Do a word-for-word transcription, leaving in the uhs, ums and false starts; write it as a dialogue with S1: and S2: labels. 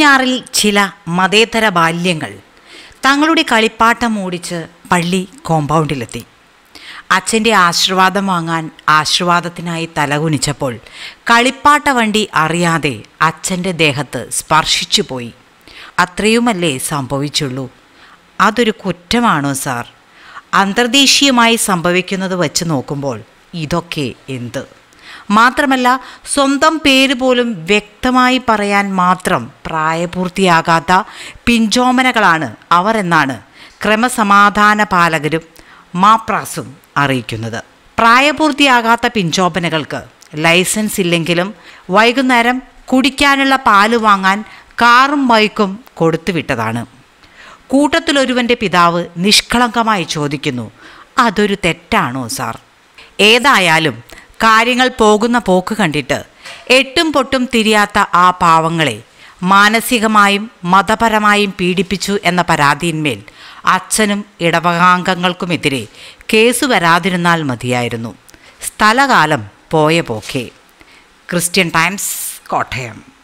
S1: പൂഞ്ഞാറിൽ ചില മതേതര ബാല്യങ്ങൾ തങ്ങളുടെ കളിപ്പാട്ടം ഓടിച്ച് പള്ളി കോമ്പൗണ്ടിലെത്തി. അച്ഛൻ്റെ ആശീർവാദം വാങ്ങാൻ ആശീർവാദത്തിനായി തലകുനിച്ചപ്പോൾ കളിപ്പാട്ട വണ്ടി അറിയാതെ അച്ഛൻ്റെ ദേഹത്ത് സ്പർശിച്ചു പോയി. അത്രയുമല്ലേ സംഭവിച്ചുള്ളൂ. അതൊരു കുറ്റമാണോ സാർ? അന്തർദേശീയമായി സംഭവിക്കുന്നത് വച്ച് നോക്കുമ്പോൾ ഇതൊക്കെ എന്ത്? മാത്രമല്ല, സ്വന്തം പേര് പോലും വ്യക്തമായി പറയാൻ മാത്രം പ്രായപൂർത്തിയാകാത്ത പിഞ്ചോമനകളാണ് അവർ എന്നാണ് ക്രമസമാധാന പാലകരും മാപ്രാസും അറിയിക്കുന്നത്. പ്രായപൂർത്തിയാകാത്ത പിഞ്ചോമനകൾക്ക് ലൈസൻസ് ഇല്ലെങ്കിലും വൈകുന്നേരം കുടിക്കാനുള്ള പാല് വാങ്ങാൻ കാറും ബൈക്കും കൊടുത്തുവിട്ടതാണ്. കൂട്ടത്തിലൊരുവൻ്റെ പിതാവ് നിഷ്കളങ്കമായി ചോദിക്കുന്നു, അതൊരു തെറ്റാണോ സാർ? ഏതായാലും കാര്യങ്ങൾ പോകുന്ന പോക്ക് കണ്ടിട്ട് എട്ടും പൊട്ടും തിരിയാത്ത ആ പാവങ്ങളെ മാനസികമായും മതപരമായും പീഡിപ്പിച്ചു എന്ന പരാതിയിന്മേൽ അച്ഛനും ഇടവകാംഗങ്ങൾക്കുമെതിരെ കേസ് വരാതിരുന്നാൽ മതിയായിരുന്നു. സ്ഥലകാലം പോയ പോക്കേ. Christian times, Kottayam.